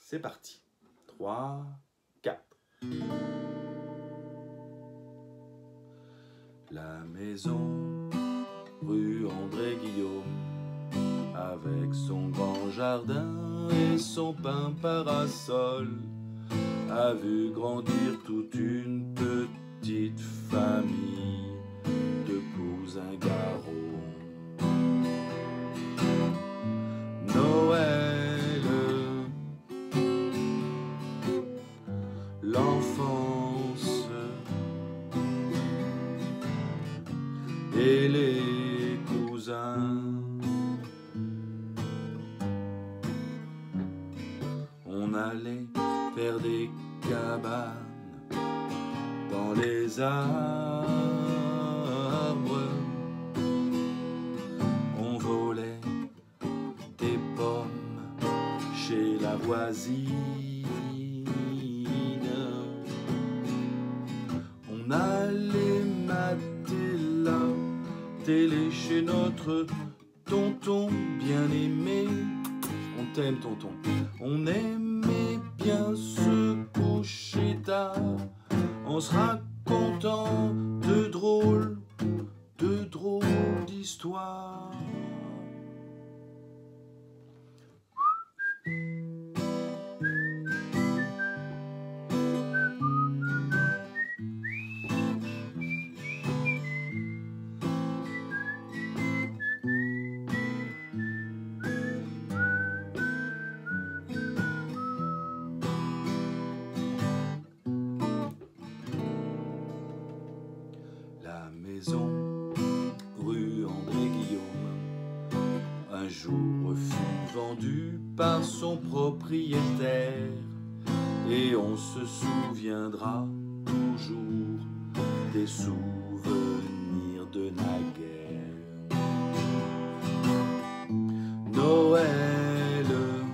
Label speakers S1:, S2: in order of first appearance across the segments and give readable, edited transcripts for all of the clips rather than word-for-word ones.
S1: C'est parti. 3, 4. La maison, rue André-Guillaume, avec son grand jardin et son pin parasol, a vu grandir toute une petite famille de cousins Garot. Noël, l'enfance et les cousins. On allait faire des cabanes dans les arbres. On volait des pommes chez la voisine. On allait mater la télé chez notre tonton bien-aimé. On t'aime, tonton. On aimait bien se coucher tard en se racontant de drôles d'histoires. La maison, rue André-Guillaume, un jour fut vendue par son propriétaire, et on se souviendra toujours des souvenirs de naguère. Noël,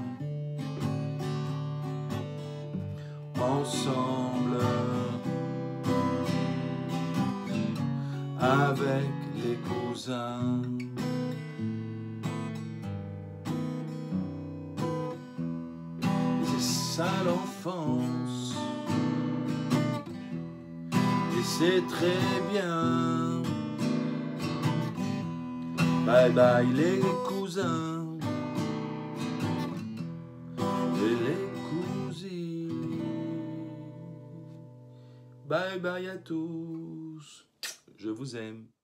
S1: ensemble, avec les cousins. C'est ça l'enfance, et c'est très bien. Bye bye les cousins et les cousines. Bye bye à tous. Je vous aime.